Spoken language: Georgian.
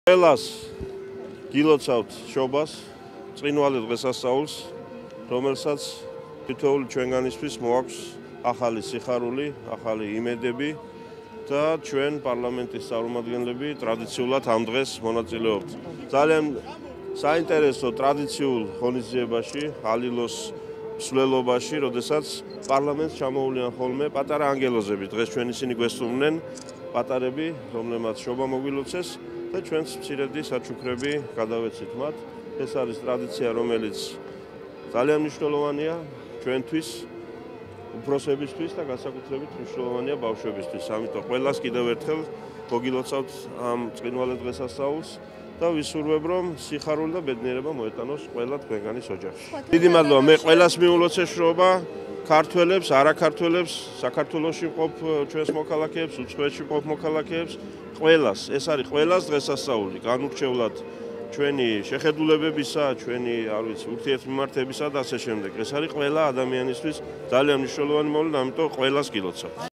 ყველას გილოცავთ შობას, წინვალე დღესასწაულს, რომელსაც თითოეული ჩვენგანისთვის მოაქვს ახალი სიხარული, ახალი იმედები და ჩვენ პარლამენტის წარმომადგენლები ტრადიციულად ამ დღეს მონაწილეობთ. ძალიან საინტერესო ტრადიციულ ღონისძიებაში, ალილოს მსვლელობაში, როდესაც პარლამენტს ჩამოუვლიან ხოლმე პატარა ანგელოზები. დღეს ჩვენ ისინი გვესწრებდნენ პატარები, რომლებმაც შობა მოგილოცეს და ჩვენს მცირედი საჩუქრები გადავეცით მათ. ეს არის ტრადიცია, რომელიც ძალიან მნიშვნელოვანია ჩვენთვის, უფროსებისთვის და განსაკუთრებით მნიშვნელოვანია ბავშვებისთვის. ამიტომ ყველას კიდევ ერთხელ მოგილოცავთ ამ წყინვალე დღესასწაულს და ვისურვებ, რომ სიხარული და ბედნიერება მოეტანოს ყველა თქვენგანის ოჯახში. დიდი მადლობა, მე ყველას მიულოცე შრობა, ქართველებს, არაქართველებს, საქართველოში მყოფ ჩვენს მოქალაქეებს, უცხოეთში მყოფ მოქალაქეებს, ყველას. ეს არის ყველას დღესასწაული, განურჩევლად ჩვენი შეხედულებებისა, ჩვენი, ურთიერთმიმართებისა და ასე შემდეგ. ეს არის ყველა ადამიანისთვის ძალიან მნიშვნელოვანი მოვლენა, ამიტომ ყველას გილოცავ.